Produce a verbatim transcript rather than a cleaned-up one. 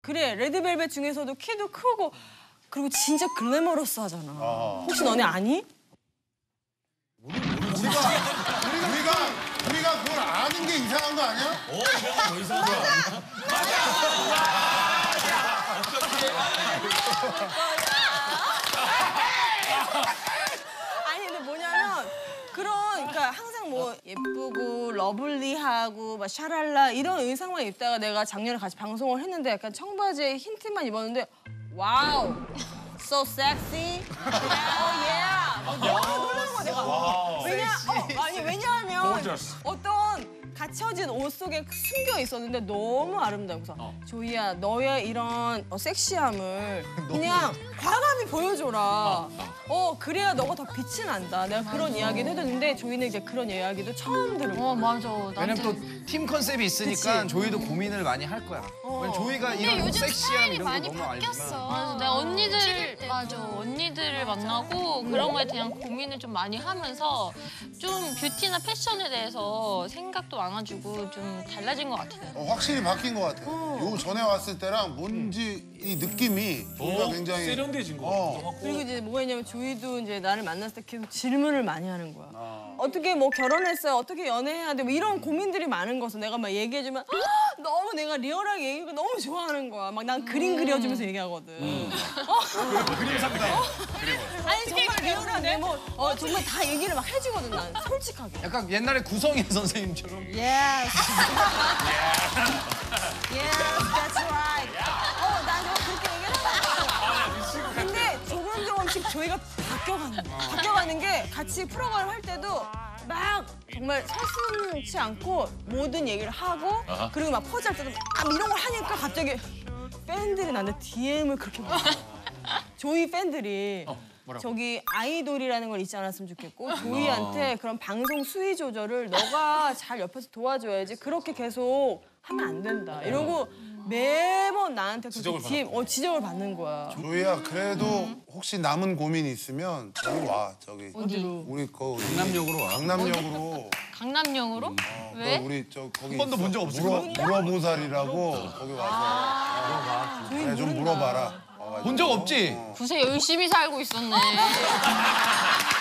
그래, 레드벨벳 중에서도 키도 크고 그리고 진짜 글래머러스 하잖아. 아. 혹시 너네 아니? 우리가, 우리가, 우리가 그걸 아는 게 이상한 거 아니야? 어, 이거는 더 이상한 거야. 아니, 근데 뭐냐면 그런, 그러니까 항상 뭐 예쁘고 러블리하고 막 샤랄라 이런 의상만 입다가 내가 작년에 같이 방송을 했는데 약간 청바지에 흰 티만 입었는데 와우, so sexy. Oh yeah. 막 너무 놀라는 거야 내가. 왜냐, 어, 아니 왜냐하면 어떤 갖춰진 옷 속에 숨겨 있었는데 너무 아름다워. 그래서 어. 조이야, 너의 이런 어, 섹시함을 그냥 과감히 보여줘라. 어, 어, 그래야 너가 더 빛이 난다. 내가 그런 맞아. 이야기를 해줬는데 조이는 이제 그런 이야기도 처음 들은 거야. 어, 맞아. 왜냐면 또 팀 컨셉이 있으니까 그치? 조이도 고민을 많이 할 거야. 어. 조이가 이런 섹시함 이런 거 너무 알지만. 맞아, 내가 언니들, 맞아. 언니들을 만나고 그런 거에 대한 고민을 좀 많이 하면서 좀 뷰티나 패션에 대해서 생각도 많아지고 좀 달라진 것 같아요. 어, 확실히 바뀐 것 같아. 어. 요 전에 왔을 때랑 뭔지 이 느낌이 조이가 굉장히 세련돼진 거 어. 같아. 그리고 이제 뭐가 있냐면 조이도 이제 나를 만났을 때 계속 질문을 많이 하는 거야. 아. 어떻게 뭐 결혼했어요? 어떻게 연애해야 돼? 뭐 이런 고민들이 많은 거서 내가 막 얘기해주면 너무 내가 리얼하게 얘기하고 너무 좋아하는 거야. 막 난 그림 음. 그려주면서 얘기하거든. 음. 어? 그림 상담. 아니 정말 리얼하게 뭐 어, 정말 다 얘기를 막 해주거든 난 솔직하게. 약간 옛날에 구성인 선생님처럼. Yes. Yes, that's right. 어, 난 정말 그렇게 얘기를 하거든. 근데 조금 조금씩 조이가 바뀌어가는 거야. 바뀌어가는 게 같이 프로그램 할 때도 막 정말 서슴지 않고 모든 얘기를 하고 아하. 그리고 막 포즈할 때도 막 이런 걸 하니까 갑자기 팬들이 나한테 디엠을 그렇게 보내. 조이 팬들이 어, 저기 아이돌이라는 걸 잊지 않았으면 좋겠고 조이한테 그런 방송 수위 조절을 너가 잘 옆에서 도와줘야지 그렇게 계속 하면 안 된다. 이러고 매번 나한테 그렇게 디엠, 어, 지적을 받는 거야. 조이야, 그래도 음. 혹시 남은 고민이 있으면 저기 와, 저기. 어디로? 우리 거 강남역으로 와. 강남역으로. 강남역으로? 어, 왜? 우리 저 거기 한 번도 본 적 없어. 물어, 물어보살이라고 거기 와서 아 물어봐. 네, 좀 물어봐라. 본 적 없지? 구세 열심히 살고 있었네.